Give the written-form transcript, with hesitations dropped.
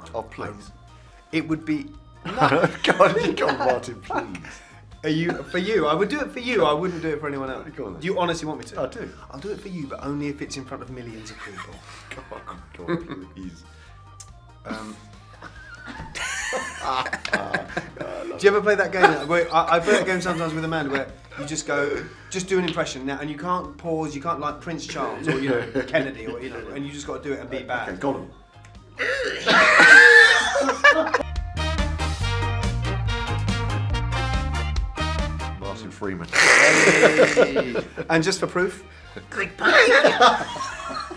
Oh, please. It would be... Go on, Martin, please. For you, I would do it for you. I wouldn't do it for anyone else. Go on, then. Do you honestly want me to? I do. I'll do it for you, but only if it's in front of millions of people. Go on, please. Do you ever play that game? Where I play that game sometimes with Amanda, where you just go, just do an impression now, and you can't pause. You can't like Prince Charles or Kennedy or and you just got to do it and be bad. Okay, Gollum. Martin Freeman. And just for proof. Goodbye.